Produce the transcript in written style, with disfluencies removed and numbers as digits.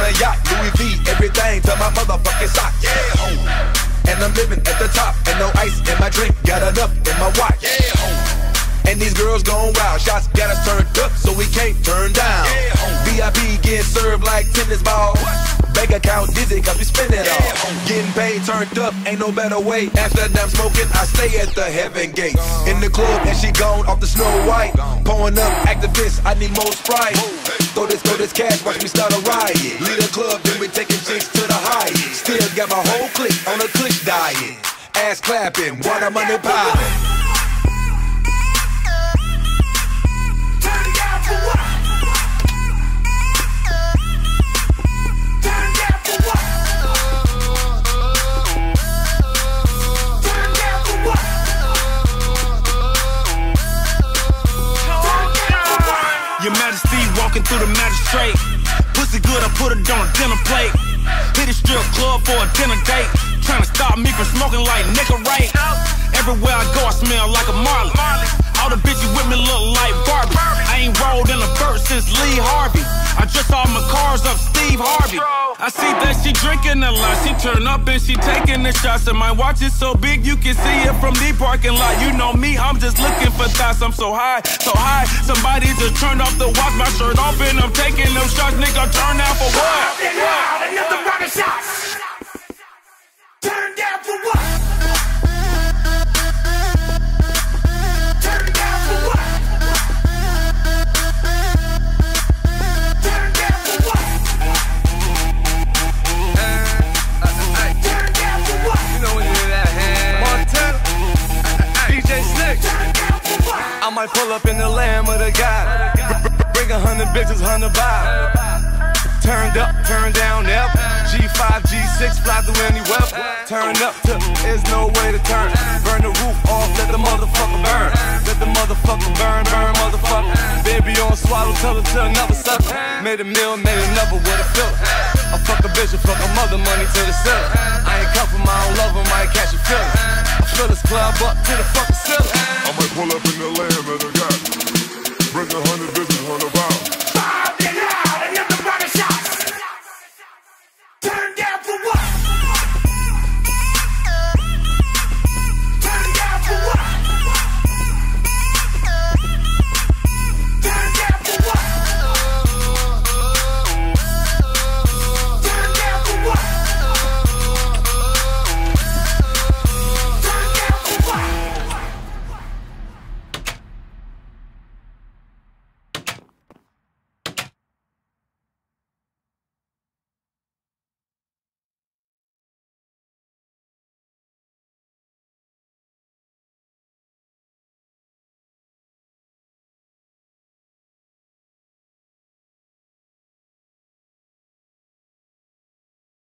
a yacht, Louis V, everything to my motherfucking sock. Yeah, home. And I'm living at the top, and no ice in my drink, got enough in my watch. Yeah, home. And these girls gone wild, shots got us turned up, so we can't turn down. Yeah, home. VIP getting served like tennis balls. Bank account dizzy, cause we spend it all. Getting paid, turned up, ain't no better way. After that I'm smoking, I stay at the heaven gate. In the club, and she gone off the Snow White. Pouring up activists, I need more Sprite. Throw this cash, watch me start a riot. Lead a club, then we taking chicks to the highest. Still got my whole clique on a click diet. Ass clapping, water money popping. Your Majesty walking through the magistrate. Pussy good, I put it on a dinner plate. Hit a strip club for a dinner date. Trying to stop me from smoking like nigga right. Everywhere I go I smell like a Marley. All the bitches with me look like Barbie. I ain't rolled in a verse since Lee Harvey. I dress all my cars up Steve Harvey. I see that she drinking a lot. She turn up and she taking the shots. And my watch is so big you can see it from the parking lot. You know me, I'm just looking for thoughts. I'm so high, so high. Somebody just turned off the watch, my shirt off, and I'm taking them shots. Nigga, turn down for what? Another round of shots. Turn down for what? Turn down for what? Turn down for what? Turn down for what? You know when you hear that hand. Montana, DJ Slick. Turn down for what? I might pull up in the Lamb of the God. Bring 100 bitches, 100 bob. Turned up, turned down, yep. G5, G6, fly through any weather. Turn up to, there's no way to turn. Burn the roof off, let the motherfucker burn. Let the motherfucker burn, burn, motherfucker. Baby on swallow, tell her to another sucker. Made a meal, made another with a filler. I fuck a bitch and fuck a mother, money to the ceiling. I ain't cuff him, I don't love him, I ain't catch a feeling. I fill this club up to the fucking ceiling. I might pull up in the Lamb of the God. Bring 100